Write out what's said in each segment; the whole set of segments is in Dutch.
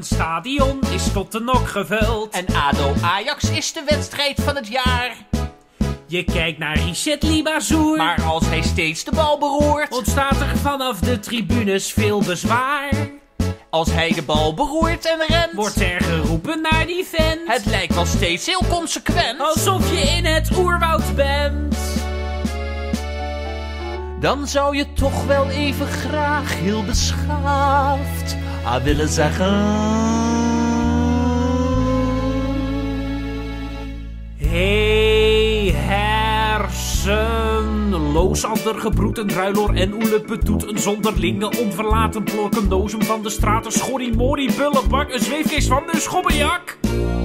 Een stadion is tot de nok gevuld. En ADO-Ajax is de wedstrijd van het jaar. Je kijkt naar Richet Libazour. Maar als hij steeds de bal beroert, ontstaat er vanaf de tribunes veel bezwaar. Als hij de bal beroert en rent, wordt er geroepen naar die vent. Het lijkt wel steeds heel consequent, alsof je in het oerwoud bent. Dan zou je toch wel even graag heel beschaafd willen zeggen: hey, hersenloos, ander gebroed, een druiloor en oelepet doet een zonderlinge, onverlaten plork, een dozem van de straten, schorrie, morrie, bullebak, een zweefkees van de schobbejak.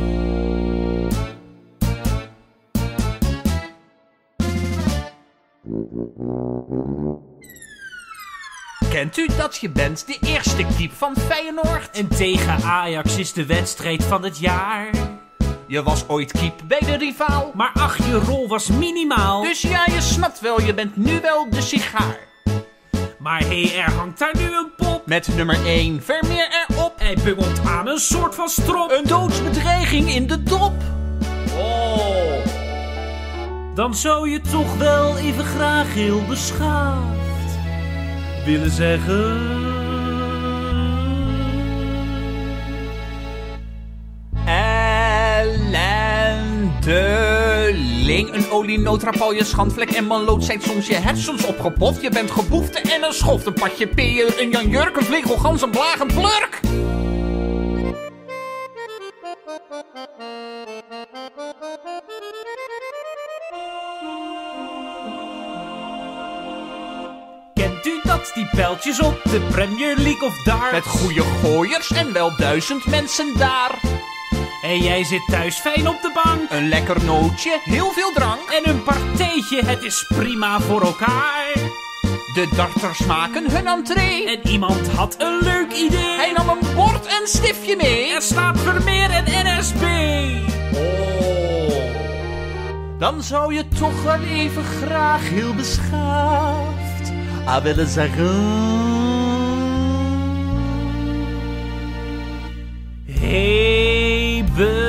Kent u dat je bent de eerste keep van Feyenoord? En tegen Ajax is de wedstrijd van het jaar. Je was ooit keep bij de rivaal, maar ach, je rol was minimaal. Dus ja, je snapt wel, je bent nu wel de sigaar. Maar hé, er hangt daar nu een pop met nummer 1 Vermeer erop. Hij bungelt aan een soort van strop. Een doodsbedreiging in de dop. Oh. Dan zou je toch wel even graag heel beschaafd willen zeggen: ellendeling. Een olienoottrapalje, schandvlek en manlood zijn soms je hersens opgepot. Je bent geboefte en een schoft, een patje peer, een Jan Jurk, een vlegelgans, een blaag, een plurk. Kent u dat, die pijltjes op de Premier League of daar? Met goede gooiers en wel 1000 mensen daar. En jij zit thuis fijn op de bank. Een lekker nootje, heel veel drank. En een partijtje, het is prima voor elkaar. De darters maken hun entree. En iemand had een leuk idee. Hij nam een bord en stiftje mee. Er staat Vermeer en NSB. Oh. Dan zou je toch wel even graag heel beschaafd willen zeggen: hey,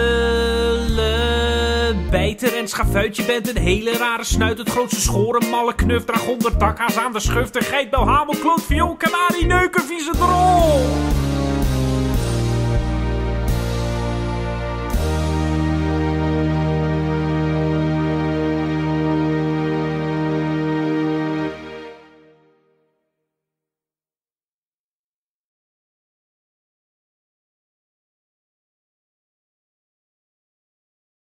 bijter en schafuitje bent een hele rare snuit. Het grootste schoren, malle knuf, dragonder, takhaas aan de schuf, de geitbel, hamel, kloot, viool, kanarie, neuken, vieze drol.